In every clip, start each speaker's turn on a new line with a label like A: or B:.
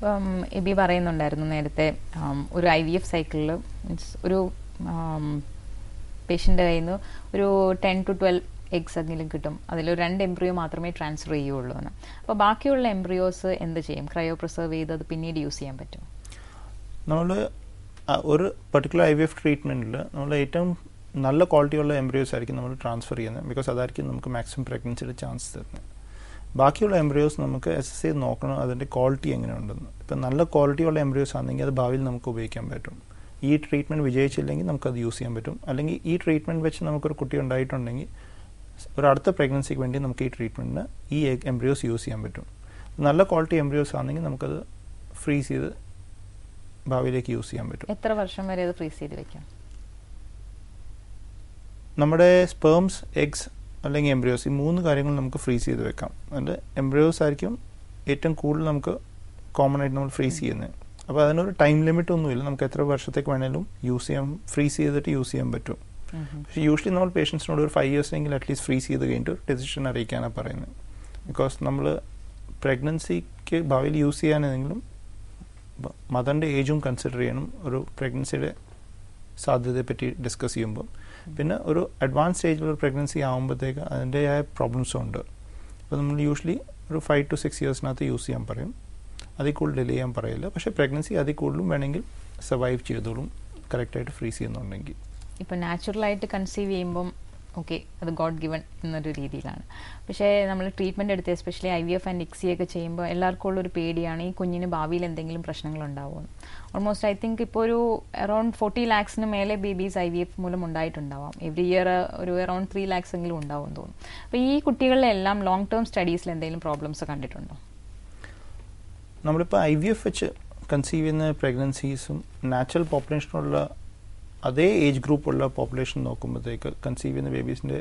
A: AB പറയുന്നുണ്ടായിരുന്നു നേരത്തെ ഒരു IVF സൈക്കിളിൽ മീൻസ് ഒരു പേഷ്യൻ്റെ കയ്യിൽ നിന്ന് ഒരു 10 to 12 എഗ്സ് എങ്കിലും കിട്ടും, അതിൽ 2 എംബ്രിയോ മാത്രമേ ട്രാൻസ്ഫർ ചെയ്യുള്ളൂ എന്ന്. അപ്പോൾ ബാക്കിയുള്ള എംബ്രിയോസ് എന്ത് ചെയ്യും? ക്രയോ പ്രിസർവ് ചെയ്ത് അത് പിന്നീട് യൂസ് ചെയ്യാൻ പറ്റും?
B: നമ്മൾ ഒരു പർട്ടിക്കുലർ IVF ട്രീറ്റ്മെൻറ്റിൽ നമ്മൾ ഏറ്റവും നല്ല ക്വാളിറ്റിയുള്ള എംബ്രിയോസ് ആയിരിക്കും നമ്മൾ ട്രാൻസ്ഫർ ചെയ്യുന്നത്. ബിക്കോസ് അതായിരിക്കും നമുക്ക് മാക്സിമം പ്രഗ്നൻസിയുടെ ചാൻസ് തരുന്നത്. ബാക്കിയുള്ള എംബ്രിയോസ് നമുക്ക് assess ചെയ്ത് നോക്കണം അതിൻ്റെ ക്വാളിറ്റി എങ്ങനെയുണ്ടെന്ന്. ഇപ്പം നല്ല ക്വാളിറ്റിയുള്ള എംബ്രിയോസ് ആണെങ്കിൽ അത് ഭാവിയിൽ നമുക്ക് ഉപയോഗിക്കാൻ പറ്റും. ഈ ട്രീറ്റ്മെൻറ്റ് വിജയിച്ചില്ലെങ്കിൽ നമുക്കത് യൂസ് ചെയ്യാൻ പറ്റും. അല്ലെങ്കിൽ ഈ ട്രീറ്റ്മെൻറ്റ് വെച്ച് നമുക്കൊരു കുട്ടി ഉണ്ടായിട്ടുണ്ടെങ്കിൽ ഒരു അടുത്ത പ്രഗ്നൻസിക്ക് വേണ്ടി നമുക്ക് ഈ ട്രീറ്റ്മെൻറ്റിന് ഈ എംബ്രിയോസ് യൂസ് ചെയ്യാൻ പറ്റും. നല്ല ക്വാളിറ്റി എംബ്രിയോസ് ആണെങ്കിൽ നമുക്കത് ഫ്രീസ് ചെയ്ത് ഭാവിയിലേക്ക് യൂസ് ചെയ്യാൻ പറ്റും.
A: എത്ര വർഷം വരെ അത് ഫ്രീസ് ചെയ്ത് വെക്കാം?
B: നമ്മുടെ സ്പേംസ്, എഗ്സ് അല്ലെങ്കിൽ എംബ്രിയോസ്, ഈ 3 കാര്യങ്ങൾ നമുക്ക് ഫ്രീസ് ചെയ്ത് വെക്കാം. അതിൻ്റെ എംബ്രിയോസ് ആയിരിക്കും ഏറ്റവും കൂടുതൽ നമുക്ക് കോമൺ ആയിട്ട് നമ്മൾ ഫ്രീസ് ചെയ്യുന്നത്. അപ്പോൾ അതിനൊരു ടൈം ലിമിറ്റ് ഒന്നുമില്ല, നമുക്ക് എത്ര വർഷത്തേക്ക് വേണമെങ്കിലും യൂസ് ചെയ്യാൻ, ഫ്രീസ് ചെയ്തിട്ട് യൂസ് ചെയ്യാൻ പറ്റും. പക്ഷേ യൂഷ്വലി നമ്മൾ പേഷ്യൻസിനോട് ഒരു 5 yearsെങ്കിലും അറ്റ്ലീസ്റ്റ് ഫ്രീസ് ചെയ്ത് കഴിഞ്ഞിട്ട് ഡെസിഷൻ അറിയിക്കാനാണ് പറയുന്നത്. ബിക്കോസ് നമ്മൾ പ്രഗ്നൻസിക്ക് ഭാവിയിൽ യൂസ് ചെയ്യാനെങ്കിലും മദറിൻ്റെ ഏജും കൺസിഡർ ചെയ്യണം ഒരു പ്രഗ്നൻസിയുടെ സാധ്യതയെ പറ്റി ഡിസ്കസ് ചെയ്യുമ്പോൾ. പിന്നെ ഒരു അഡ്വാൻസ് സ്റ്റേജിലുള്ള പ്രഗ്നൻസി ആകുമ്പോഴത്തേക്ക് അതിൻ്റെതായ പ്രോബ്ലംസും ഉണ്ട്. അപ്പോൾ നമ്മൾ യൂഷ്വലി ഒരു 5 to 6 yearsനകത്ത് യൂസ് ചെയ്യാൻ പറയും. അതിൽ കൂടുതൽ ഡിലേ ചെയ്യാൻ പറയില്ല. പക്ഷേ പ്രഗ്നൻസി അതിൽ കൂടുതലും വേണമെങ്കിൽ സർവൈവ് ചെയ്തോളും കറക്റ്റായിട്ട് ഫ്രീസ് ചെയ്യുന്നുണ്ടെങ്കിൽ.
A: ഇപ്പോൾ നാച്ചുറലായിട്ട് കൺസീവ് ചെയ്യുമ്പം ഓക്കെ, അത് ഗോഡ് ഗിവൺ എന്നൊരു രീതിയിലാണ്. പക്ഷേ നമ്മൾ ട്രീറ്റ്മെൻറ്റ് എടുത്ത് എസ്പെഷ്യലി IVF ആൻഡ് ICSI ഒക്കെ ചെയ്യുമ്പോൾ എല്ലാവർക്കും ഉള്ളൊരു പേടിയാണ് ഈ കുഞ്ഞിന് ഭാവിയിൽ എന്തെങ്കിലും പ്രശ്നങ്ങളുണ്ടാവുമെന്ന്. ഓൾമോസ്റ്റ് ഐ തിങ്ക് ഇപ്പോൾ ഒരു അറൗണ്ട് 40 lakhs മേലെ ബേബീസ് IVF മൂലം ഉണ്ടായിട്ടുണ്ടാവാം. എവറി ഇയർ ഒരു അറൗണ്ട് 3 lakhs എങ്കിലും ഉണ്ടാവും എന്ന് തോന്നുന്നു. അപ്പോൾ ഈ കുട്ടികളിലെല്ലാം ലോങ് ടേം സ്റ്റഡീസിൽ എന്തെങ്കിലും പ്രോബ്ലംസ് കണ്ടിട്ടുണ്ടോ?
B: നമ്മളിപ്പോൾ IVF വെച്ച് കൺസീവ് ചെയ്യുന്ന പ്രഗ്നൻസീസും നാച്ചുറൽ പോപ്പുലേഷനുള്ള അതേ ഏജ് ഗ്രൂപ്പുള്ള പോപ്പുലേഷൻ നോക്കുമ്പോഴത്തേക്ക് കൺസീവ് ചെയ്യുന്ന ബേബീസിൻ്റെ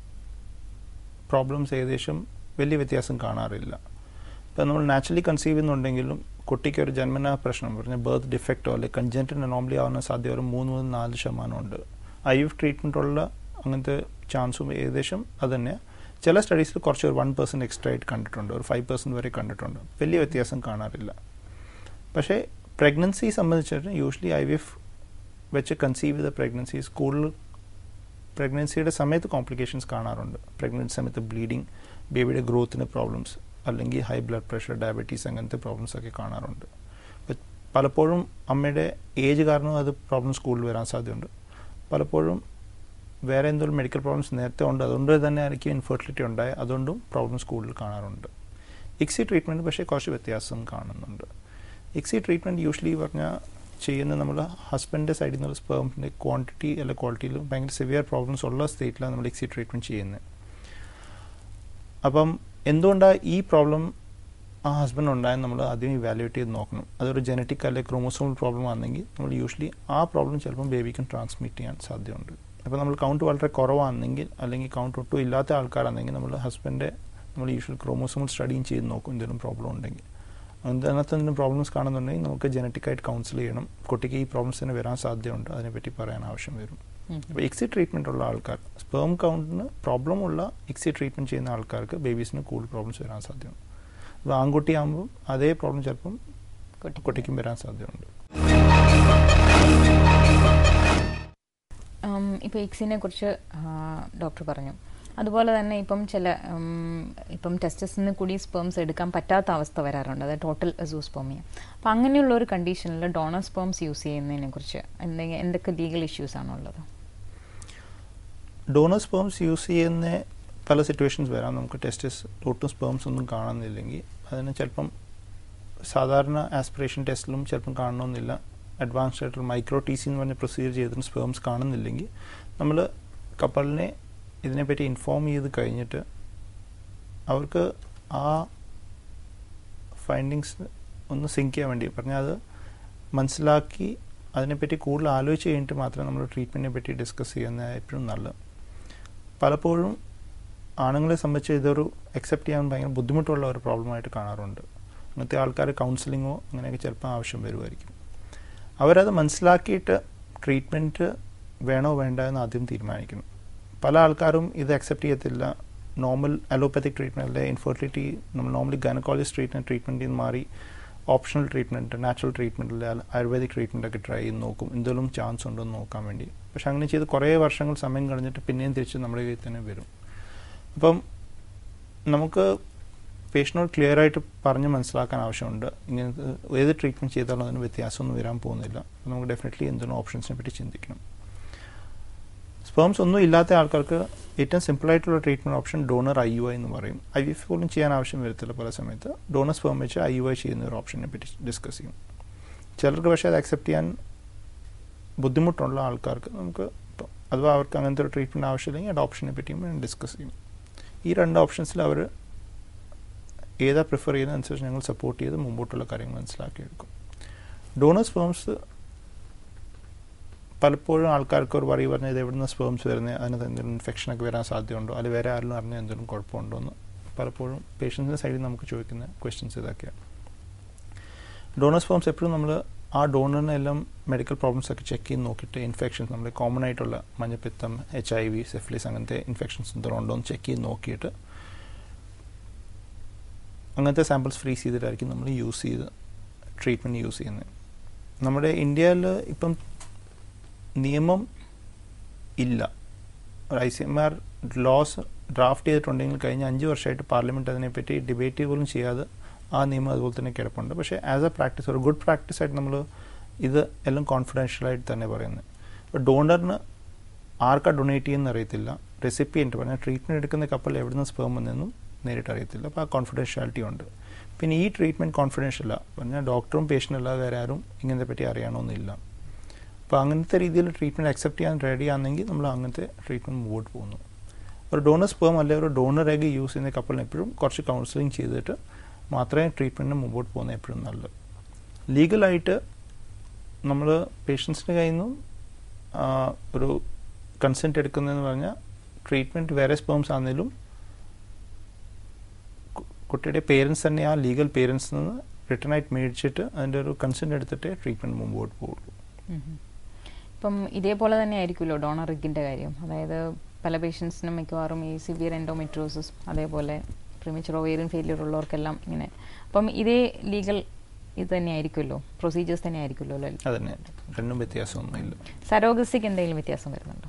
B: പ്രോബ്ലംസ് ഏകദേശം വലിയ വ്യത്യാസം കാണാറില്ല. ഇപ്പം നമ്മൾ നാച്ചുറലി കൺസീവ് ചെയ്യുന്നുണ്ടെങ്കിലും കുട്ടിക്ക് ഒരു ജന്മന പ്രശ്നം പറഞ്ഞാൽ ബർത്ത് ഡിഫക്റ്റോ അല്ലെങ്കിൽ കൺജൻറ്റൽ അനോമലി ആവുന്ന സാധ്യത ഒരു 3-4% ഉണ്ട്. IVF ട്രീറ്റ്മെൻറ്റുള്ള അങ്ങനത്തെ ചാൻസും ഏകദേശം അത് തന്നെയാണ്. ചില സ്റ്റഡീസിൽ കുറച്ച് ഒരു 1% എക്സ്ട്രാ ആയിട്ട് കണ്ടിട്ടുണ്ട്, ഒരു 5% വരെ കണ്ടിട്ടുണ്ട്. വലിയ വ്യത്യാസം കാണാറില്ല. പക്ഷേ പ്രഗ്നൻസി സംബന്ധിച്ചിട്ട് യൂഷ്വലി IVF വെച്ച് കൺസീവ് ചെയ്ത പ്രഗ്നൻസീസ് കൂടുതൽ പ്രഗ്നൻസിയുടെ സമയത്ത് കോംപ്ലിക്കേഷൻസ് കാണാറുണ്ട്. പ്രഗ്നൻസി സമയത്ത് ബ്ലീഡിങ്, ബേബിയുടെ ഗ്രോത്തിന് പ്രോബ്ലംസ്, അല്ലെങ്കിൽ ഹൈ ബ്ലഡ് പ്രഷർ, ഡയബറ്റീസ് അങ്ങനത്തെ പ്രോബ്ലംസ് ഒക്കെ കാണാറുണ്ട്. പലപ്പോഴും അമ്മയുടെ ഏജ് കാരണം അത് പ്രോബ്ലംസ് കൂടുതൽ വരാൻ സാധ്യതയുണ്ട്. പലപ്പോഴും വേറെ എന്തെങ്കിലും മെഡിക്കൽ പ്രോബ്ലംസ് നേരത്തെ ഉണ്ട്, അതുകൊണ്ട് തന്നെ ആയിരിക്കും ഇൻഫെർട്ടിലിറ്റി ഉണ്ടായ, അതുകൊണ്ടും പ്രോബ്ലംസ് കൂടുതൽ കാണാറുണ്ട്. ICSI ട്രീറ്റ്മെൻറ്റ് പക്ഷേ കുറച്ച് വ്യത്യാസം കാണുന്നുണ്ട്. ICSI ട്രീറ്റ്മെൻറ്റ് യൂഷ്വലി പറഞ്ഞാൽ ചെയ്യുന്ന നമ്മൾ ഹസ്ബൻഡിൻ്റെ സൈഡിൽ നിന്നുള്ള സ്പേമിൻ്റെ ക്വാണ്ടിറ്റി അല്ല ക്വാളിറ്റിയിലും ഭയങ്കര സിവിയർ പ്രോബ്ലംസ് ഉള്ള സ്റ്റേറ്റിലാണ് നമ്മൾ ICSI ട്രീറ്റ്മെൻറ്റ് ചെയ്യുന്നത്. അപ്പം എന്തുകൊണ്ടാണ് ഈ പ്രോബ്ലം ആ ഹസ്ബൻഡ് ഉണ്ടായെന്ന് നമ്മൾ ആദ്യം ഇവാലുവേറ്റ് ചെയ്ത് നോക്കണം. അതൊരു ജനറ്റിക് അല്ലെങ്കിൽ ക്രോമോസോമൽ പ്രോബ്ലം ആണെങ്കിൽ നമ്മൾ യൂഷ്വലി ആ പ്രോബ്ലം ചിലപ്പം ബേബിക്കും ട്രാൻസ്മിറ്റ് ചെയ്യാൻ സാധ്യതയുണ്ട്. അപ്പോൾ നമ്മൾ കൗണ്ട് വളരെ കുറവാണെങ്കിൽ അല്ലെങ്കിൽ കൗണ്ട് ഒട്ടും ഇല്ലാത്ത ആൾക്കാരാണെങ്കിൽ നമ്മൾ ഹസ്ബൻഡ് നമ്മൾ യൂഷ്വൽ ക്രോമോസോമൽ സ്റ്റഡിയും ചെയ്ത് നോക്കും എന്തെങ്കിലും പ്രോബ്ലം ഉണ്ടെങ്കിൽ. അതിനകത്ത് എന്തെങ്കിലും പ്രോബ്ലംസ് കാണുന്നുണ്ടെങ്കിൽ നമുക്ക് ജനറ്റിക്കായിട്ട് കൗൺസിൽ ചെയ്യണം. കുട്ടിക്ക് ഈ പ്രോബ്ലംസ് തന്നെ വരാൻ സാധ്യതയുണ്ട്, അതിനെപ്പറ്റി പറയാൻ ആവശ്യം വരും. അപ്പോൾ ICSI ട്രീറ്റ്മെൻറ്റ് ഉള്ള ആൾക്കാർ, സ്പേം കൗണ്ടിന് പ്രോബ്ലം ഉള്ള ICSI ട്രീറ്റ്മെൻറ്റ് ചെയ്യുന്ന ആൾക്കാർക്ക് ബേബീസിന് കൂടുതൽ പ്രോബ്ലംസ് വരാൻ സാധ്യതയുണ്ട്. അപ്പോൾ ആൺകുട്ടിയാകുമ്പോൾ അതേ പ്രോബ്ലം ചിലപ്പം കുട്ടിക്കും വരാൻ സാധ്യതയുണ്ട്.
A: ഇപ്പോൾ ICSIനെ കുറിച്ച് ഡോക്ടർ പറഞ്ഞു. അതുപോലെ തന്നെ ഇപ്പം ടെസ്റ്റസിന് കൂടി സ്പേംസ് എടുക്കാൻ പറ്റാത്ത അവസ്ഥ വരാറുണ്ട്, അതായത് ടോട്ടൽ അസൂസ്പെർമിയ. അപ്പോൾ അങ്ങനെയുള്ള ഒരു കണ്ടീഷനിൽ ഡോണർ സ്പേംസ് യൂസ് ചെയ്യുന്നതിനെ കുറിച്ച് എന്തൊക്കെ ലീഗൽ ഇഷ്യൂസ് ആണുള്ളത്?
B: ഡോണർ സ്പേംസ് യൂസ് ചെയ്യുന്ന പല സിറ്റുവേഷൻസ് വരാം. നമുക്ക് ടെസ്റ്റസ് ഒട്ടും സ്പേംസ് ഒന്നും കാണുന്നില്ലെങ്കിൽ അതിന് ചിലപ്പം സാധാരണ ആസ്പിറേഷൻ ടെസ്റ്റിലും ചിലപ്പം കാണണമെന്നില്ല. അഡ്വാൻസ്ഡ് ആയിട്ടുള്ള മൈക്രോ TC എന്ന് പറഞ്ഞ പ്രൊസീജിയർ ചെയ്തിട്ട് സ്പേംസ് കാണുന്നില്ലെങ്കിൽ നമ്മൾ കപ്പിളിനെ ഇതിനെപ്പറ്റി ഇൻഫോം ചെയ്ത് കഴിഞ്ഞിട്ട് അവർക്ക് ആ ഫൈൻഡിങ്സ് ഒന്ന് സിങ്ക് ചെയ്യാൻ വേണ്ടി പറഞ്ഞാൽ അത് മനസ്സിലാക്കി അതിനെപ്പറ്റി കൂടുതൽ ആലോചിച്ച് കഴിഞ്ഞിട്ട് മാത്രമേ നമ്മൾ ട്രീറ്റ്മെൻറ്റിനെ പറ്റി ഡിസ്കസ് ചെയ്യുന്നത് എപ്പോഴും നല്ലത്. പലപ്പോഴും ആണുങ്ങളെ സംബന്ധിച്ച് ഇതൊരു അക്സെപ്റ്റ് ചെയ്യാൻ ഭയങ്കര ബുദ്ധിമുട്ടുള്ള ഒരു പ്രോബ്ലമായിട്ട് കാണാറുണ്ട്. അങ്ങനത്തെ ആൾക്കാർ കൗൺസിലിങ്ങോ അങ്ങനെയൊക്കെ ചിലപ്പോൾ ആവശ്യം വരുമായിരിക്കും. അവരത് മനസ്സിലാക്കിയിട്ട് ട്രീറ്റ്മെൻറ്റ് വേണോ വേണ്ട എന്ന് ആദ്യം തീരുമാനിക്കണം. പല ആൾക്കാരും ഇത് അക്സെപ്റ്റ് ചെയ്യത്തില്ല. നോർമൽ അലോപ്പത്തിക് ട്രീറ്റ്മെൻറ്റ് അല്ലെങ്കിൽ ഇൻഫെർട്ടിലിറ്റി നമ്മൾ നോർമലി ഗൈനക്കോളജിസ്റ്റ് ട്രീറ്റ്മെൻറ്റിൽ നിന്ന് മാറി ഓപ്ഷണൽ ട്രീറ്റ്മെൻറ്റ്, നാച്ചുറൽ ട്രീറ്റ്മെൻറ്റിൽ ആയുർവേദിക് ട്രീറ്റ്മെൻറ്റൊക്കെ ട്രൈ ചെയ്ത് നോക്കും, എന്തെങ്കിലും ചാൻസ് ഉണ്ടോ എന്ന് നോക്കാൻ വേണ്ടി. പക്ഷെ അങ്ങനെ ചെയ്ത് കുറേ വർഷങ്ങൾ സമയം കഴിഞ്ഞിട്ട് പിന്നെയും തിരിച്ച് നമ്മുടെ കയ്യിൽ തന്നെ വരും. അപ്പം നമുക്ക് പേഷ്യനോട് ക്ലിയർ ആയിട്ട് പറഞ്ഞ് മനസ്സിലാക്കാൻ ആവശ്യമുണ്ട്. ഇങ്ങനത്തെ ഏത് ട്രീറ്റ്മെൻറ്റ് ചെയ്താലും അതിന് വ്യത്യാസമൊന്നും വരാൻ പോകുന്നില്ല. നമുക്ക് ഡെഫിനറ്റ്ലി എന്തെങ്കിലും ഓപ്ഷൻസിനെ പറ്റി ചിന്തിക്കണം. സ്പേംസ് ഒന്നും ഇല്ലാത്ത ആൾക്കാർക്ക് ഏറ്റവും സിമ്പിളായിട്ടുള്ള ട്രീറ്റ്മെൻറ്റ് ഓപ്ഷൻ ഡോണർ IUI എന്ന് പറയും. IVF പോലും ചെയ്യാൻ ആവശ്യം വരത്തില്ല പല സമയത്ത്. ഡോണർ സ്പേം വെച്ച് IUI ചെയ്യുന്ന ഒരു ഓപ്ഷനെ പറ്റി ഡിസ്കസ് ചെയ്യും. ചിലർക്ക് പക്ഷേ അത് അക്സെപ്റ്റ് ചെയ്യാൻ ബുദ്ധിമുട്ടുള്ള ആൾക്കാർക്ക് നമുക്ക് അഥവാ അവർക്ക് അങ്ങനത്തെ ഒരു ട്രീറ്റ്മെൻറ്റ് ആവശ്യമില്ലെങ്കിൽ അത് ഓപ്ഷനെ പറ്റിയും ഡിസ്കസ് ചെയ്യും. ഈ രണ്ട് ഓപ്ഷൻസിൽ അവർ ഏതാ പ്രിഫർ ചെയ്യുന്നത് അനുസരിച്ച് ഞങ്ങൾ സപ്പോർട്ട് ചെയ്ത് മുമ്പോട്ടുള്ള കാര്യങ്ങൾ മനസ്സിലാക്കിയെടുക്കും. ഡോണർ സ്പേംസ് പലപ്പോഴും ആൾക്കാർക്ക് ഒരു വറി പറഞ്ഞത് എവിടെ നിന്ന് സ്പേംസ് വരുന്നത്, അതിനകത്ത് എന്തെങ്കിലും ഇൻഫെക്ഷനൊക്കെ വരാൻ സാധ്യതയുണ്ടോ, അല്ലെങ്കിൽ വേറെ ആരെങ്കിലും അറിഞ്ഞാൽ എന്തെങ്കിലും കുഴപ്പമുണ്ടോ എന്ന് പലപ്പോഴും പേഷ്യൻസിൻ്റെ സൈഡിൽ നമുക്ക് ചോദിക്കുന്ന ക്വസ്റ്റ്യൻസ് ഇതൊക്കെയാണ്. ഡോണർ സ്പേംസ് എപ്പോഴും നമ്മൾ ആ ഡോണറിനെ എല്ലാം മെഡിക്കൽ പ്രോബ്ലംസ് ഒക്കെ ചെക്ക് ചെയ്ത് നോക്കിയിട്ട് ഇൻഫെക്ഷൻസ് നമ്മൾ കോമൺ ആയിട്ടുള്ള മഞ്ഞപ്പിത്തം, HIV, സിഫിലിസ് അങ്ങനത്തെ ഇൻഫെക്ഷൻസ് എന്തെങ്കിലും ഉണ്ടോ എന്ന് ചെക്ക് ചെയ്ത് നോക്കിയിട്ട് അങ്ങനത്തെ സാമ്പിൾസ് ഫ്രീസ് ചെയ്തിട്ടായിരിക്കും നമ്മൾ യൂസ് ചെയ്ത് ട്രീറ്റ്മെൻറ്റ് യൂസ് ചെയ്യുന്നത്. നമ്മുടെ ഇന്ത്യയിൽ ഇപ്പം നിയമം ഇല്ല. ഒരു ICMR ലോസ് ഡ്രാഫ്റ്റ് ചെയ്തിട്ടുണ്ടെങ്കിൽ കഴിഞ്ഞ 5 വർഷമായിട്ട് പാർലമെൻറ്റ് അതിനെപ്പറ്റി ഡിബേറ്റ് പോലും ചെയ്യാതെ ആ നിയമം അതുപോലെ തന്നെ കിടപ്പുണ്ട്. പക്ഷേ ആസ് എ പ്രാക്ടീസ്, ഒരു ഗുഡ് പ്രാക്ടീസ് ആയിട്ട് നമ്മൾ ഇത് എല്ലാം കോൺഫിഡൻഷ്യലായിട്ട് തന്നെ പറയുന്നത്. ഇപ്പോൾ ഡോണറിന് ആർക്കാ ഡൊണേറ്റ് ചെയ്യുന്ന അറിയത്തില്ല, റെസിപ്പിയൻറ്റ് പറഞ്ഞാൽ ട്രീറ്റ്മെൻറ്റ് എടുക്കുന്ന കപ്പൽ എവിടെ നിന്ന് സ്പേം വന്നെന്നും നേരിട്ട് അറിയത്തില്ല. അപ്പോൾ ആ കോൺഫിഡൻഷ്യാലിറ്റി ഉണ്ട്. പിന്നെ ഈ ട്രീറ്റ്മെൻറ്റ് കോൺഫിഡൻഷ്യലാണ് പറഞ്ഞാൽ ഡോക്ടറും പേഷ്യൻ്റ് അല്ലാതെ വേറെ ആരും ഇങ്ങനത്തെ പറ്റി അറിയണമെന്നില്ല. അപ്പോൾ അങ്ങനത്തെ രീതിയിൽ ട്രീറ്റ്മെൻറ്റ് അക്സെപ്റ്റ് ചെയ്യാൻ റെഡി ആണെങ്കിൽ നമ്മൾ അങ്ങനത്തെ ട്രീറ്റ്മെൻറ്റ് മുമ്പോട്ട് പോകുന്നു. ഒരു ഡോണർ സ്പേം അല്ലെങ്കിൽ ഒരു ഡോണർ എഗ് യൂസ് ചെയ്യുന്ന കപ്പലിന് എപ്പോഴും കുറച്ച് കൗൺസിലിംഗ് ചെയ്തിട്ട് മാത്രമേ ട്രീറ്റ്മെൻറ്റിന് മുമ്പോട്ട് പോകുന്നത് എപ്പോഴും നല്ലത്. ലീഗലായിട്ട് നമ്മൾ പേഷ്യൻസിൻ്റെ കയ്യിൽ നിന്നും ഒരു കൺസെൻറ്റ് എടുക്കുന്നതെന്ന് പറഞ്ഞാൽ ട്രീറ്റ്മെൻറ്റ് വേറെ സ്പേംസ് ആണെങ്കിലും കുട്ടിയുടെ പേരൻസ് തന്നെ ആ ലീഗൽ പേരൻസിൽ നിന്ന് റിട്ടേൺ ആയിട്ട് മേടിച്ചിട്ട് അതിൻ്റെ ഒരു കൺസെൻറ്റ് എടുത്തിട്ടേ ട്രീറ്റ്മെൻറ്റ് മുമ്പോട്ട് പോകുള്ളൂ.
A: ഇപ്പം ഇതേപോലെ തന്നെ ആയിരിക്കുമല്ലോ ഡോണർ എഗ്ഗിൻ്റെ കാര്യം. അതായത് പല പേഷ്യൻസിനും മിക്കവാറും ഈ സിവിയർ എൻഡോമെട്രിയോസിസ്, അതേപോലെ പ്രീമച്വർ ഓവേറിയൻ ഫെയിലിയർ ഉള്ളവർക്കെല്ലാം ഇങ്ങനെ. അപ്പം ഇതേ ലീഗൽ ഇത് തന്നെ ആയിരിക്കുമല്ലോ, പ്രൊസീജിയേഴ്സ് തന്നെ ആയിരിക്കുമല്ലോ അല്ലേ?
B: അതന്നെ, രണ്ടും വ്യത്യാസമൊന്നുമില്ല.
A: സരോഗസിക്ക് എന്തെങ്കിലും വ്യത്യാസം വരുന്നുണ്ടോ?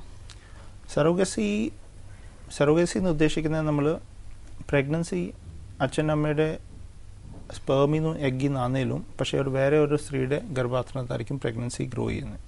B: സരോഗസി എന്ന് ഉദ്ദേശിക്കുന്നത് നമ്മൾ പ്രഗ്നൻസി അച്ഛനമ്മയുടെ സ്പേമിൽ നിന്നും എഗ്ഗിൽ നിന്നാണേലും പക്ഷേ ഒരു വേറെ ഒരു സ്ത്രീയുടെ ഗർഭാധാനത്തായിരിക്കും പ്രഗ്നൻസി ഗ്രോ ചെയ്യുന്നത്.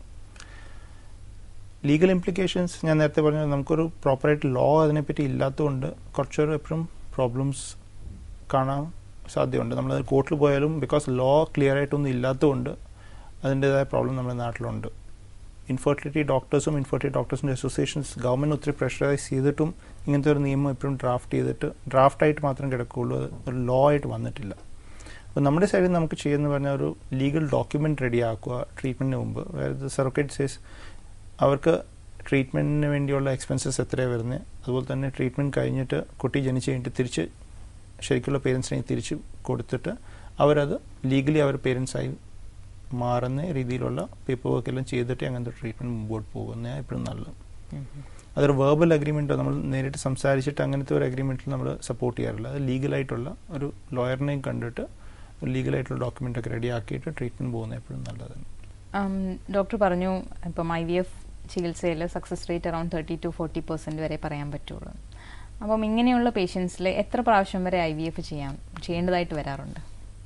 B: ലീഗൽ ഇംപ്ലിക്കേഷൻസ് ഞാൻ നേരത്തെ പറഞ്ഞത് നമുക്കൊരു പ്രോപ്പറായിട്ട് ലോ അതിനെപ്പറ്റി ഇല്ലാത്തതുകൊണ്ട് കുറച്ചൊരു എപ്പോഴും പ്രോബ്ലംസ് കാണാൻ സാധ്യതയുണ്ട്. നമ്മളത് കോർട്ടിൽ പോയാലും ബിക്കോസ് ലോ ക്ലിയർ ആയിട്ടൊന്നും ഇല്ലാത്തതുകൊണ്ട് അതിൻ്റേതായ പ്രോബ്ലം നമ്മുടെ നാട്ടിലുണ്ട്. ഇൻഫെർട്ടിലിറ്റി ഡോക്ടേഴ്സിൻ്റെ അസോസിയേഷൻസ് ഗവൺമെൻറ് ഒത്തിരി പ്രഷറൈസ് ചെയ്തിട്ടും ഇങ്ങനത്തെ ഒരു നിയമം എപ്പോഴും ഡ്രാഫ്റ്റായിട്ട് മാത്രം കിടക്കുകയുള്ളൂ, ഒരു ലോ ആയിട്ട് വന്നിട്ടില്ല. അപ്പോൾ നമ്മുടെ സൈഡിൽ നമുക്ക് ചെയ്യുന്ന പറഞ്ഞാൽ ഒരു ലീഗൽ ഡോക്യുമെൻറ്റ് റെഡിയാക്കുക ട്രീറ്റ്മെൻറ്റിന് മുമ്പ്. അതായത് സർട്ടിഫിക്കറ്റ് സേസ് അവർക്ക് ട്രീറ്റ്മെൻറ്റിന് വേണ്ടിയുള്ള എക്സ്പെൻസസ് എത്രയാണ് വരുന്നത്, അതുപോലെ തന്നെ ട്രീറ്റ്മെൻറ്റ് കഴിഞ്ഞിട്ട് കുട്ടി ജനിച്ച് കഴിഞ്ഞിട്ട് തിരിച്ച് ശരിക്കുള്ള പേരൻസിനെ തിരിച്ച് കൊടുത്തിട്ട് അവരത് ലീഗലി അവർ പേരൻസായി മാറുന്ന രീതിയിലുള്ള പേപ്പർ വർക്ക് എല്ലാം ചെയ്തിട്ട് അങ്ങനത്തെ ട്രീറ്റ്മെൻറ്റ് മുമ്പോട്ട് പോകുന്നത് എപ്പോഴും നല്ലത്. അതൊരു വേർബൽ അഗ്രിമെൻറ്റോ നമ്മൾ നേരിട്ട് സംസാരിച്ചിട്ട് അങ്ങനത്തെ ഒരു അഗ്രിമെൻറ്റിൽ നമ്മൾ സപ്പോർട്ട് ചെയ്യാറില്ല. അത് ലീഗലായിട്ടുള്ള ഒരു ലോയറിനെയും കണ്ടിട്ട് ലീഗലായിട്ടുള്ള ഡോക്യുമെൻ്റൊക്കെ റെഡി ആക്കിയിട്ട് ട്രീറ്റ്മെൻറ്റ് പോകുന്നത് എപ്പോഴും നല്ലതാണ്.
A: ഡോക്ടർ പറഞ്ഞു ഇപ്പം IVF ചികിത്സയിൽ സക്സസ് റേറ്റ് അറൗണ്ട് 30 to 40% വരെ പറയാൻ പറ്റുള്ളൂ. അപ്പം ഇങ്ങനെയുള്ള പേഷ്യൻസിൽ എത്ര പ്രാവശ്യം വരെ IVF ചെയ്യേണ്ടതായിട്ട് വരാറുണ്ട്?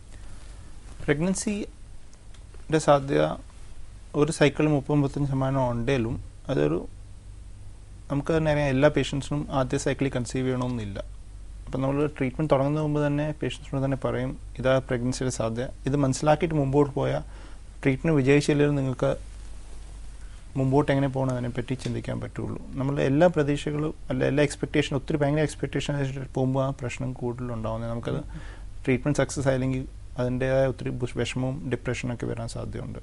B: പ്രഗ്നൻസിയുടെ സാധ്യത ഒരു സൈക്കിളിൽ 30-35% ഉണ്ടെങ്കിലും അതൊരു നമുക്ക് തന്നെ അറിയാം എല്ലാ പേഷ്യൻസിനും ആദ്യ സൈക്കിളിൽ കൺസീവ് ചെയ്യണമെന്നില്ല. അപ്പം നമ്മൾ ട്രീറ്റ്മെൻറ്റ് തുടങ്ങുന്നതിന് മുമ്പ് തന്നെ പേഷ്യൻസിനോട് തന്നെ പറയും ഇതാ പ്രഗ്നൻസിയുടെ സാധ്യത. ഇത് മനസ്സിലാക്കിയിട്ട് മുമ്പോട്ട് പോയാൽ ട്രീറ്റ്മെൻറ്റ് വിജയിച്ചില്ലെങ്കിലും നിങ്ങൾക്ക് മുമ്പോട്ട് എങ്ങനെ പോകണം അതിനെപ്പറ്റി ചിന്തിക്കാൻ പറ്റുള്ളൂ. നമ്മൾ എല്ലാ പ്രതീക്ഷകളും എല്ലാ എക്സ്പെക്റ്റേഷനും ഒത്തിരി ഭയങ്കര എക്സ്പെക്റ്റേഷൻ വെച്ചിട്ട് പോകുമ്പോൾ ആ പ്രശ്നം കൂടുതലുണ്ടാവുന്നത്. നമുക്കത് ട്രീറ്റ്മെൻറ്റ് സക്സസ് ആയില്ലെങ്കിൽ അതിൻ്റേതായ ഒത്തിരി വിഷമവും ഡിപ്രഷനൊക്കെ വരാൻ സാധ്യതയുണ്ട്.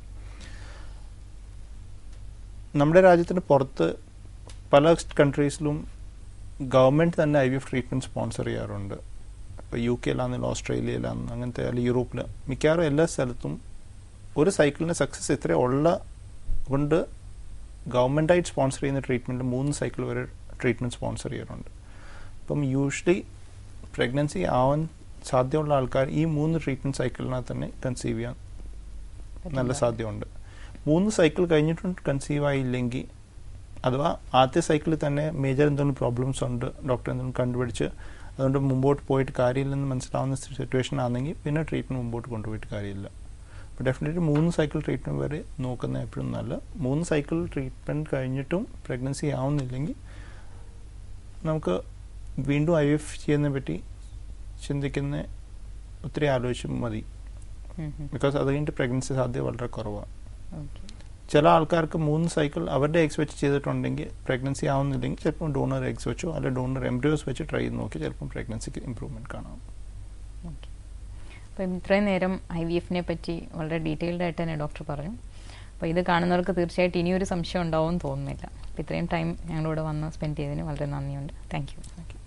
B: നമ്മുടെ രാജ്യത്തിന് പുറത്ത് പല കൺട്രീസിലും ഗവൺമെൻറ് തന്നെ IVF ട്രീറ്റ്മെൻറ്റ് സ്പോൺസർ ചെയ്യാറുണ്ട്. ഇപ്പോൾ UK ഓസ്ട്രേലിയയിലാണെന്ന് അങ്ങനത്തെ അല്ലെങ്കിൽ യൂറോപ്പിൽ മിക്കവാറും എല്ലാ സ്ഥലത്തും ഒരു സൈക്കിളിന് സക്സസ് ഇത്ര ഉള്ള കൊണ്ട് ഗവൺമെൻറ്റായിട്ട് സ്പോൺസർ ചെയ്യുന്ന ട്രീറ്റ്മെൻറ്റ് 3 സൈക്കിൾ വരെ ട്രീറ്റ്മെൻറ്റ് സ്പോൺസർ ചെയ്യാറുണ്ട്. അപ്പം യൂഷ്വലി പ്രഗ്നൻസി ആവാൻ സാധ്യതയുള്ള ആൾക്കാർ ഈ 3 ട്രീറ്റ്മെൻറ്റ് സൈക്കിളിനകത്ത് തന്നെ കൺസീവ് ചെയ്യാൻ നല്ല സാധ്യതയുണ്ട്. 3 സൈക്കിൾ കഴിഞ്ഞിട്ടും കൺസീവ് ആയില്ലെങ്കിൽ, അഥവാ ആദ്യത്തെ സൈക്കിളിൽ തന്നെ മേജർ എന്തെങ്കിലും പ്രോബ്ലംസ് ഉണ്ട്, ഡോക്ടർ എന്തെങ്കിലും കണ്ടുപിടിച്ച് അതുകൊണ്ട് മുമ്പോട്ട് പോയിട്ട് കാര്യമില്ലെന്ന് മനസ്സിലാവുന്ന സിറ്റുവേഷൻ ആണെങ്കിൽ പിന്നെ ട്രീറ്റ്മെൻറ്റ് മുമ്പോട്ട് കൊണ്ടുപോയിട്ട് കാര്യമില്ല. അപ്പോൾ ഡെഫിനറ്റ്ലി 3 സൈക്കിൾ ട്രീറ്റ്മെൻറ്റ് വരെ നോക്കുന്നത് എപ്പോഴും നല്ല. 3 സൈക്കിൾ ട്രീറ്റ്മെൻറ്റ് കഴിഞ്ഞിട്ടും പ്രഗ്നൻസി ആവുന്നില്ലെങ്കിൽ നമുക്ക് വീണ്ടും IVF ചെയ്യുന്നതിനെ പറ്റി ചിന്തിക്കുന്ന ഒത്തിരി ആലോചിച്ച് മതി. ബിക്കോസ് അത് കഴിഞ്ഞിട്ട് പ്രഗ്നൻസി സാധ്യത വളരെ കുറവാണ്. ചില ആൾക്കാർക്ക് 3 സൈക്കിൾ അവരുടെ എഗ്സ് വെച്ച് ചെയ്തിട്ടുണ്ടെങ്കിൽ പ്രഗ്നൻസി ആവുന്നില്ലെങ്കിൽ ചിലപ്പോൾ ഡോണർ എഗ്സ് വെച്ചോ അല്ലെങ്കിൽ ഡോണർ എംബ്രിയോസ് വെച്ച് ട്രൈ ചെയ്ത് നോക്കി ചിലപ്പം പ്രഗ്നൻസിക്ക് ഇമ്പ്രൂവ്മെൻറ്റ് കാണാം.
A: ഓക്കെ. അപ്പം ഇത്രയും നേരം IVF-നെ പറ്റി വളരെ ഡീറ്റെയിൽഡ് ആയിട്ട് തന്നെ ഡോക്ടർ പറഞ്ഞു. അപ്പോൾ ഇത് കാണുന്നവർക്ക് തീർച്ചയായിട്ടും ഇനിയൊരു സംശയം ഉണ്ടാവും തോന്നുന്നില്ല. അപ്പോൾ ഇത്രയും ടൈം ഞങ്ങളിവിടെ വന്ന് സ്പെൻഡ് ചെയ്തതിന് വളരെ നന്ദിയുണ്ട്. Thank U.